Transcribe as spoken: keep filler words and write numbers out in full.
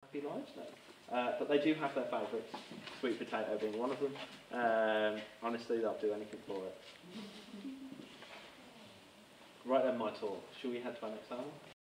happy lives now. Uh, but they do have their favourites, sweet potato being one of them. Um, honestly, they'll do anything for it. Right then, my talk. Shall we head to our next animal?